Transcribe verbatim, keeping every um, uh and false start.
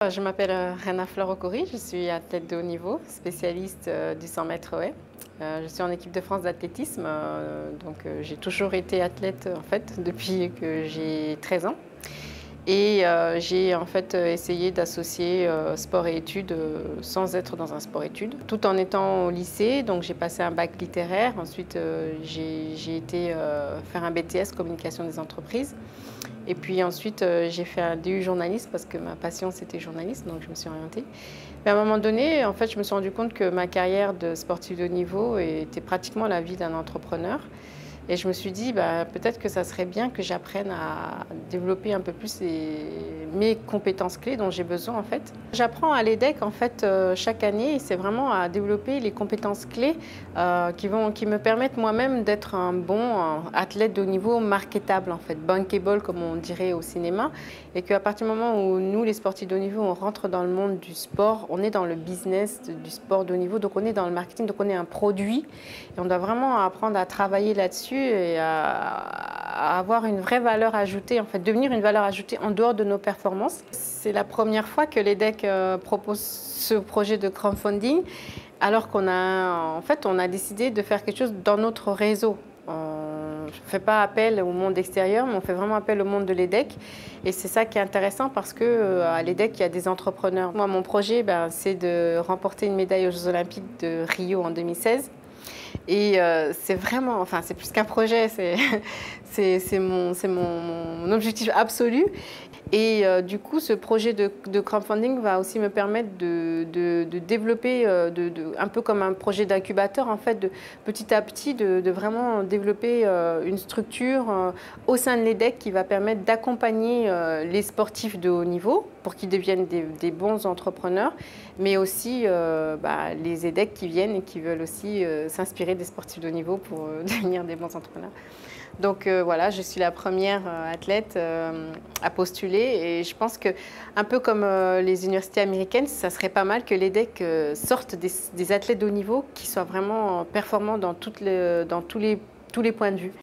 Je m'appelle euh, Rena Florokori, je suis athlète de haut niveau, spécialiste euh, du cent mètres haies. Euh, je suis en équipe de France d'athlétisme, euh, donc euh, j'ai toujours été athlète en fait depuis que j'ai treize ans. Et euh, j'ai en fait essayé d'associer euh, sport et études euh, sans être dans un sport-études, tout en étant au lycée. Donc j'ai passé un bac littéraire, ensuite euh, j'ai été euh, faire un B T S communication des entreprises. Et puis ensuite, euh, j'ai fait un D U journaliste parce que ma passion, c'était journaliste, donc je me suis orientée. Mais à un moment donné, en fait, je me suis rendu compte que ma carrière de sportive de haut niveau était pratiquement la vie d'un entrepreneur. Et je me suis dit, bah, peut-être que ça serait bien que j'apprenne à développer un peu plus les, mes compétences clés dont j'ai besoin en fait. J'apprends à l'E D E C en fait euh, chaque année, et c'est vraiment à développer les compétences clés euh, qui, vont, qui me permettent moi-même d'être un bon euh, athlète de haut niveau marketable en fait, bankable comme on dirait au cinéma. Et qu'à partir du moment où nous, les sportifs de haut niveau, on rentre dans le monde du sport, on est dans le business du sport de haut niveau, donc on est dans le marketing, donc on est un produit. Et on doit vraiment apprendre à travailler là-dessus et à, à avoir une vraie valeur ajoutée, en fait, devenir une valeur ajoutée en dehors de nos performances. C'est la première fois que l'E D E C euh, propose ce projet de crowdfunding, alors qu'on a, en fait, on a décidé de faire quelque chose dans notre réseau. On ne fait pas appel au monde extérieur, mais on fait vraiment appel au monde de l'E D E C. Et c'est ça qui est intéressant parce qu'à euh, l'E D E C, il y a des entrepreneurs. Moi, mon projet, ben, c'est de remporter une médaille aux Jeux Olympiques de Rio en deux mille seize. Et euh, c'est vraiment, enfin c'est plus qu'un projet, c'est mon, mon, mon objectif absolu. Et euh, du coup, ce projet de, de crowdfunding va aussi me permettre de, de, de développer, euh, de, de, un peu comme un projet d'incubateur, en fait, de petit à petit, de, de vraiment développer euh, une structure euh, au sein de l'E D E C qui va permettre d'accompagner euh, les sportifs de haut niveau pour qu'ils deviennent des, des bons entrepreneurs, mais aussi euh, bah, les E D E C qui viennent et qui veulent aussi euh, s'inspirer des sportifs de haut niveau pour euh, devenir des bons entrepreneurs. Donc euh, voilà, je suis la première euh, athlète euh, à postuler et je pense que, un peu comme euh, les universités américaines, ça serait pas mal que l'E D E C euh, sorte des, des athlètes de haut niveau qui soient vraiment performants dans, toutes les, dans tous, les, tous les points de vue.